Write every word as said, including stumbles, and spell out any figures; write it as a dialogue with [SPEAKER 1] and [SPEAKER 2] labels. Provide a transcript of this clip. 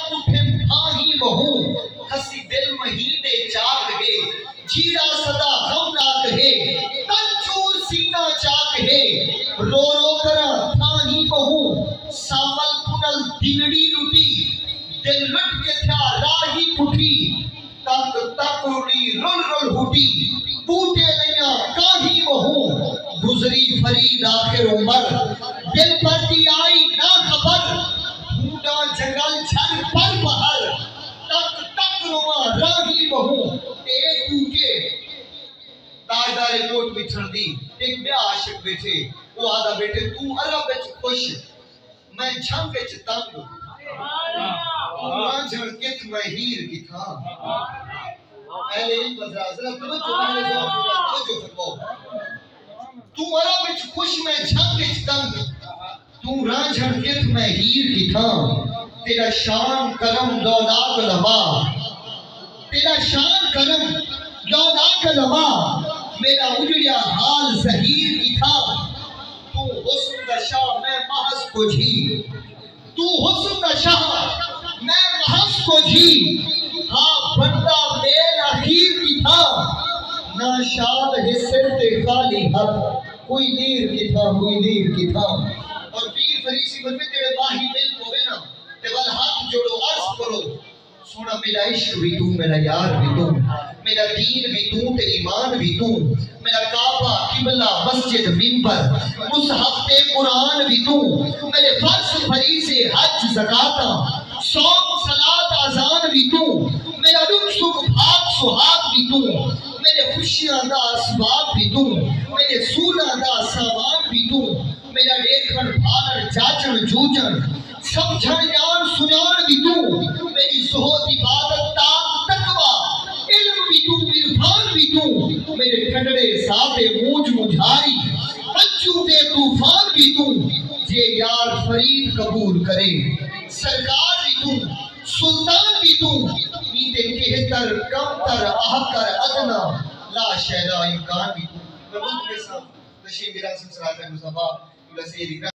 [SPEAKER 1] उठे भाही बहू हसी दिल महीने चाक है जीरा सदा हम ना कहे तंचूर सीना चाक है रो रो कर भाही बहू सामल पुनल दिलड़ी लुटी दिल लुट के था राही पुठी तक तक उड़ी रुल रुल हुटी बूटे नैया काही बहू गुजरी फरीद आखिर उम्र दिल पर की आई ना खबर ढूंढा जंगल झर पर बहर तक तक रुमा राही बहू एक के ताजदारे कोट बिछड़ दी एक बे आशिक बैठे वो आदा बेटे तू अरब विच खुश मैं झंग विच तंग ना झड़कित मैं हीर की था पहले ही बजरा तुम्हें जो मैंने जवाब जो फरमाओ तू अरब विच खुश मैं झंग विच तंग तू रांझण कित मैं हीर की था तेरा शान करम दौलात लबा तेरा शान करम दौलात लबा मेरा उजड़िया हाल ज़हीर की था तू हुस्न दशा मैं महस को जी तू हुस्न दशा मैं महस को जी हाँ बंदा मेल अखीर की था ना शाद है सिर ते खाली हक कोई नीर की था कोई नीर की था और पीर फरीसी बन में तेरे बाही दिल को वे ना ते वाल हाथ जोड़ो अर्ज करो सोना मेरा इश्क भी तू मेरा यार भी तू मेरा दीन भी तू ते ईमान भी तू मेरा काबा किबला मस्जिद मिंबर उस हफ्ते कुरान भी तू मेरे फर्ज फरीज़े हज ज़काता सौम सलात अज़ान भी तू मेरा दुख सुख भाग सुहाग भी तू मेरे खुशियां दा असबाब भी तू मेरे सूला दा सामान भी तू मेरा देखण भालण जाचण जूझण समझण जान सुजान भी तू मेरी ज़ुहद इबादत ताक तकवा इल्म भी तू इरफान भी तू मेरे ठंडे सादे मूंज मुझारी बच्चों दे तूफान भी तू जे यार फरीद कबूल करे सरकार भी तू सुल्तान भी तू नीते केहतर कमतर आहकर अदना ला शहरा इम्कान भी तू मैं बुद्ध के साथ तशीम विरासत सरात मुस्तफा